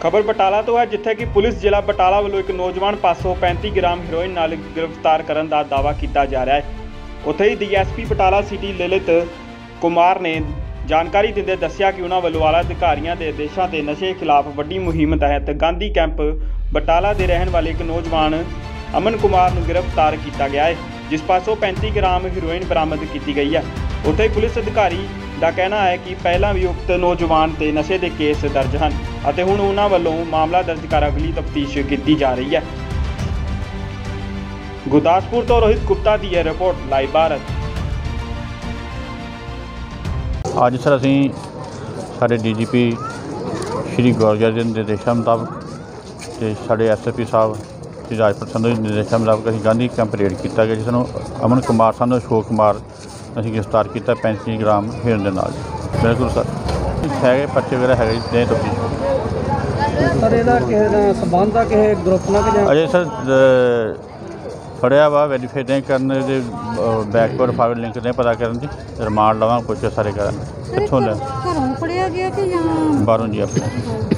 खबर बटाला तो है जिथे कि पुलिस जिला बटाला वालों एक नौजवान पासों 35 ग्राम हेरोइन नाल गिरफ्तार करने का दावा किया जा रहा है। उत्थे ही DSP बटाला सिटी ललित कुमार ने जानकारी दिंदे दस्सिया कि उन्होंने वालों आला अधिकारियों के आदेशों से नशे खिलाफ वड्डी मुहिम तहत गांधी कैंप बटाला के रहने वाले एक नौजवान अमन कुमार को गिरफ्तार किया गया है, जिस पासों 35 ग्राम हेरोइन बरामद की गई है। उत्थे ही पुलिस अधिकारी का कहना है कि पहला भी उक्त नौजवान ते नशे के केस दर्ज हैं और हुण उन्हां वल्लों मामला दर्ज कर अगली तफ्तीश की जा रही है। गुरदासपुर तो रोहित गुप्ता की है रिपोर्ट लाइव भारत। अज सर असी साढ़े DGP श्री गौरजा के निर्देशों मुताबिक तो साढ़े SSP साहब श्री राजपुर संधू के निर्देशों मुताबिक अभी गांधी कैंप रेड किया गया, जिसनों अमन कुमार सन अशोक कुमार अभी गिरफ्तार किया 35 ग्राम हेरोइन के नाल। बिल्कुल सर है पर्चे वगैरह है नहीं तो अजय सर फड़िया वा वेरीफाई नहीं करने बैकवर्ड फॉरवर्ड लिंक नहीं पता करने रिमांड लवांगे, पूछे सारे करें कितों बाहरों जी अपने